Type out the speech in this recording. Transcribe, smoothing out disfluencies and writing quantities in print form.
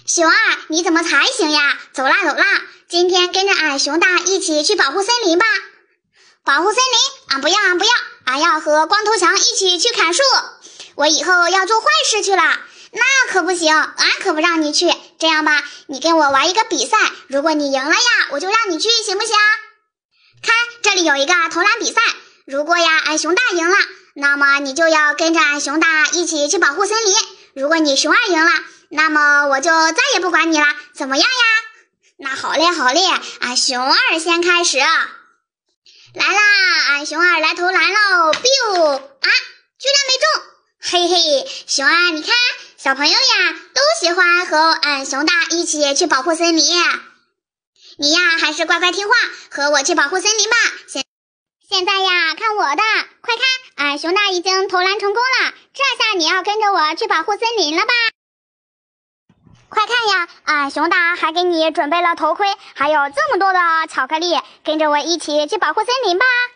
熊二，你怎么才行呀？走啦走啦，今天跟着俺熊大一起去保护森林吧。保护森林？俺不要，俺要和光头强一起去砍树。我以后要做坏事去了。那可不行，俺可不让你去。这样吧，你跟我玩一个比赛，如果你赢了呀，我就让你去，行不行？看，这里有一个投篮比赛，如果呀俺熊大赢了，那么你就要跟着俺熊大一起去保护森林。如果你熊二赢了，那么我就再也不管你了，怎么样呀？那好嘞，俺熊二先开始。来啦，俺熊二来投篮喽 ，biu 啊，居然没中！嘿嘿，熊二你看，小朋友呀都喜欢和俺熊大一起去保护森林。你呀还是乖乖听话，和我去保护森林吧。现在呀看我的，快看，俺熊大已经投篮成功了，这下你要跟着我去保护森林了吧？快看呀，俺熊大还给你准备了头盔，还有这么多的巧克力，跟着我一起去保护森林吧。